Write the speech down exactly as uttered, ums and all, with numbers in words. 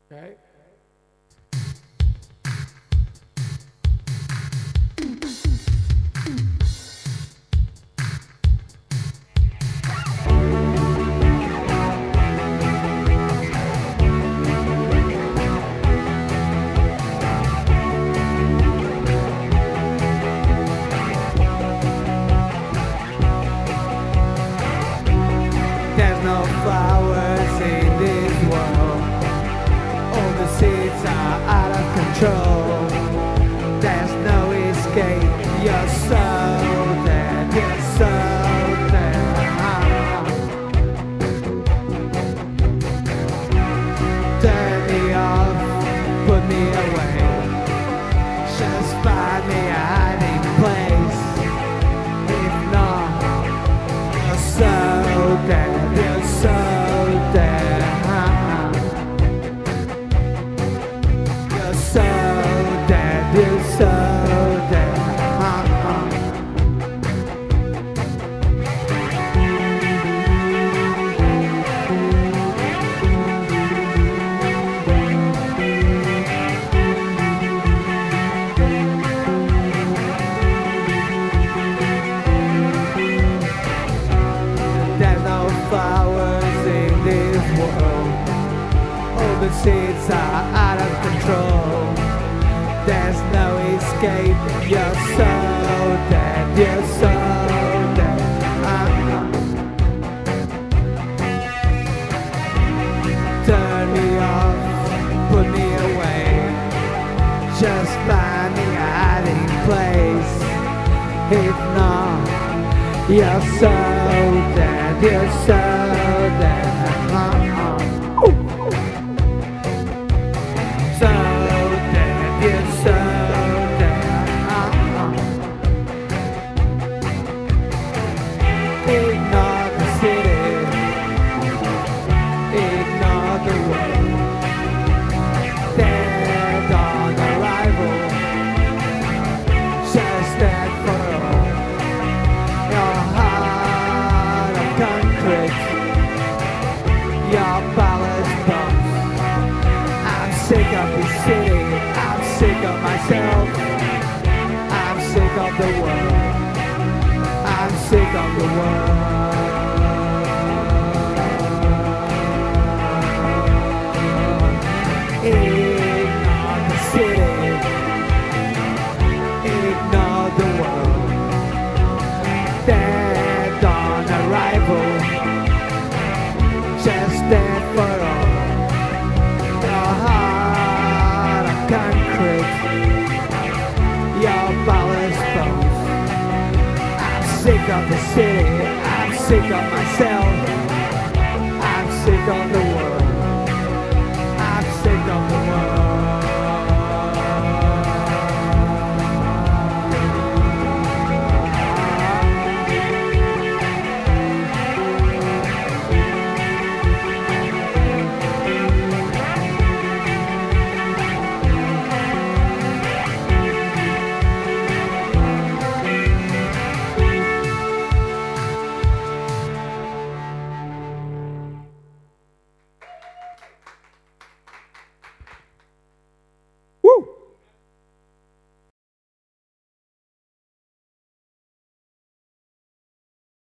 Okay. There's no flowers in this world. All the seeds are out of control. There's no escape. You're so dead. You're so dead. Turn me off. Put me away. Just find me a hiding place. If not, you're so dead. You're so dead. You're so dead. You're so dead. There's no flowers in this world. All the seeds are out of control. There's no escape. You're so dead. You're so dead. Uh-uh. Turn me off. Put me away. Just find me a hiding place. If not, you're so dead, you're so dead. Uh-uh. So dead, you're so dead. Uh-uh. Ignore the city, ignore the world. Dead on arrival, just dead for all. Your heart of concrete, your palace bones. I'm sick of the city, I'm sick of myself. I'm sick of the world, I'm sick of the world. Ignore the city, ignore the world. Dead on arrival, just dead for all. Your heart of concrete, your ballast bones. I'm sick of the city, I'm sick of myself. I'm sick of the